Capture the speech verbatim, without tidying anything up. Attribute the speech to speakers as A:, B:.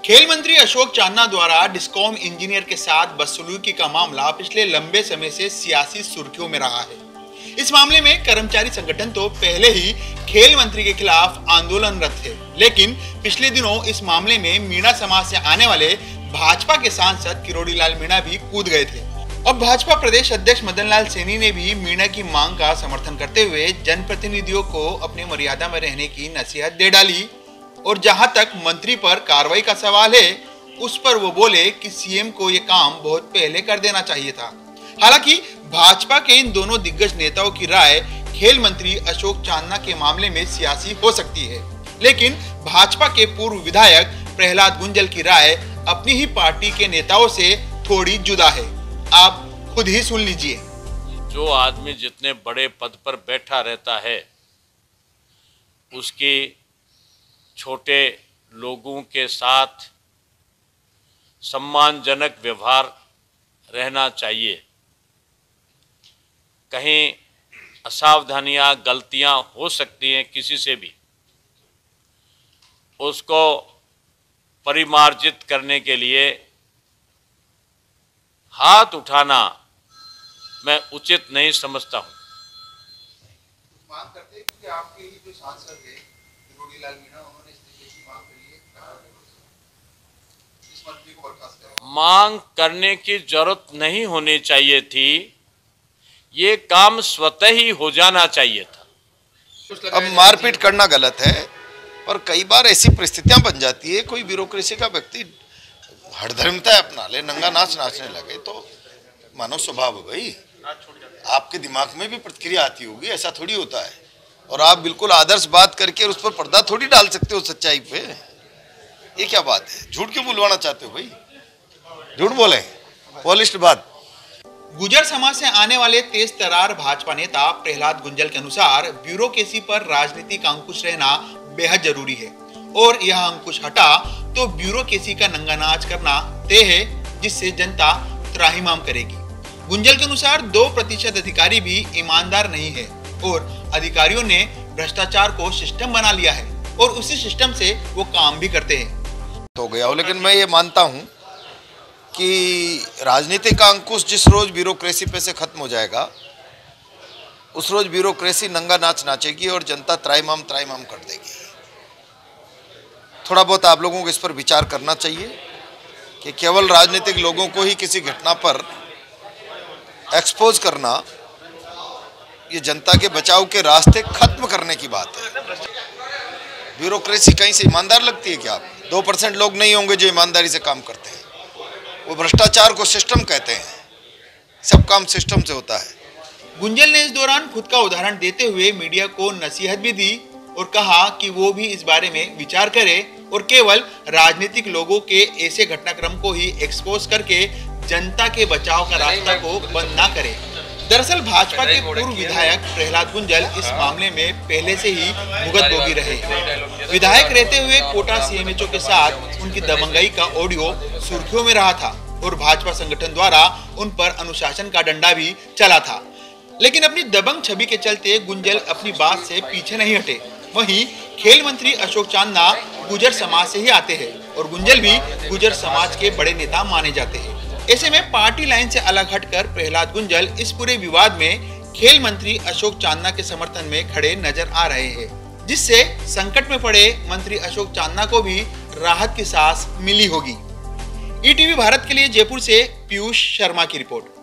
A: खेल मंत्री अशोक चांदना द्वारा डिस्कॉम इंजीनियर के साथ बदसलूकी का मामला पिछले लंबे समय से सियासी सुर्खियों में रहा है। इस मामले में कर्मचारी संगठन तो पहले ही खेल मंत्री के खिलाफ आंदोलनरत थे, लेकिन पिछले दिनों इस मामले में मीणा समाज से आने वाले भाजपा के सांसद किरोड़ी लाल मीणा भी कूद गए थे। अब भाजपा प्रदेश अध्यक्ष मदन लाल सैनी ने भी मीणा की मांग का समर्थन करते हुए जनप्रतिनिधियों को अपनी मर्यादा में रहने की नसीहत दे डाली और जहां तक मंत्री पर कार्रवाई का सवाल है, उस पर वो बोले कि सीएम को ये काम बहुत पहले कर देना चाहिए था। हालांकि भाजपा के इन दोनों दिग्गज नेताओं की राय खेल मंत्री अशोक चांदना के मामले में सियासी हो सकती है, लेकिन भाजपा के पूर्व विधायक प्रहलाद गुंजल की राय अपनी ही पार्टी के नेताओं से थोड़ी जुदा है। आप खुद ही सुन लीजिए।
B: जो आदमी जितने बड़े पद पर बैठा रहता है, उसके छोटे लोगों के साथ सम्मानजनक व्यवहार रहना चाहिए। कहीं असावधानियां, गलतियां हो सकती हैं किसी से भी, उसको परिमार्जित करने के लिए हाथ उठाना मैं उचित नहीं समझता हूं।
A: मांग करते हैं क्योंकि आपके ही जो सांसद हैं किरोड़ी लाल मीणा, उन्होंने इस्तीफे की मांग करी है, इस मंत्री को बर्खास्त करें।
B: मांग करने की जरूरत नहीं होनी चाहिए थी, ये काम स्वतः ही हो जाना चाहिए था।
C: अब मारपीट करना गलत है, पर कई बार ऐसी परिस्थितियां बन जाती है, कोई ब्यूरोक्रेसी का व्यक्ति हठधर्मिता अपना ले, नंगा नाच नाचने लगे, तो मानव स्वभाव हो गई। आपके दिमाग में भी प्रतिक्रिया आती होगी, ऐसा थोड़ी होता है। और आप बिल्कुल आदर्श बात करके उस पर पर्दा थोड़ी डाल सकते हो सच्चाई पे। ये क्या बात है? झूठ क्यों बुलवाना चाहते हो भाई? झूठ बोले, पॉलिश्ड बात।
A: गुर्जर समाज से आने वाले तेज तरार भाजपा नेता प्रहलाद गुंजल के अनुसार ब्यूरोक्रेसी पर राजनीति का अंकुश रहना बेहद जरूरी है और यह अंकुश हटा तो ब्यूरोक्रेसी का नंगा नाच करना तय है, जिससे जनता त्राहिमाम करेगी। गुंजल के अनुसार दो प्रतिशत अधिकारी भी ईमानदार नहीं है और अधिकारियों ने भ्रष्टाचार को सिस्टम बना लिया है और उसी सिस्टम से वो काम भी करते हैं।
C: तो गया हो, लेकिन मैं ये मानता हूँ कि राजनीति का अंकुश जिस रोज ब्यूरोक्रेसी पे से खत्म हो जाएगा, उस रोज ब्यूरोक्रेसी नंगा नाच नाचेगी और जनता त्राहिमाम त्राहिमाम कर देगी। थोड़ा बहुत आप लोगों को इस पर विचार करना चाहिए कि केवल राजनीतिक लोगों को ही किसी घटना पर एक्सपोज करना, ये जनता के बचाव के रास्ते खत्म करने की बात है। ब्यूरोक्रेसी कहीं से ईमानदार लगती है क्या? आप दो परसेंट लोग नहीं होंगे जो ईमानदारी से काम करते हैं, वो भ्रष्टाचार को सिस्टम कहते हैं। सब काम सिस्टम से होता है।
A: गुंजल ने इस दौरान खुद का उदाहरण देते हुए मीडिया को नसीहत भी दी और कहा कि वो भी इस बारे में विचार करे और केवल राजनीतिक लोगों के ऐसे घटनाक्रम को ही एक्सपोज करके जनता के बचाव का रास्ता को बंद ना करे। दरअसल भाजपा के पूर्व विधायक प्रहलाद गुंजल इस मामले में पहले से ही भुगतभोगी रहे। विधायक रहते हुए कोटा सीएमएचओ के साथ उनकी दबंगई का ऑडियो सुर्खियों में रहा था और भाजपा संगठन द्वारा उन पर अनुशासन का डंडा भी चला था, लेकिन अपनी दबंग छवि के चलते गुंजल अपनी बात से पीछे नहीं हटे। वहीं खेल मंत्री अशोक चांदना गुर्जर समाज से ही आते हैं और गुंजल भी गुर्जर समाज के बड़े नेता माने जाते हैं। ऐसे में पार्टी लाइन से अलग हटकर प्रहलाद गुंजल इस पूरे विवाद में खेल मंत्री अशोक चांदना के समर्थन में खड़े नजर आ रहे हैं, जिससे संकट में पड़े मंत्री अशोक चांदना को भी राहत की सांस मिली होगी। ईटीवी भारत के लिए जयपुर से पीयूष शर्मा की रिपोर्ट।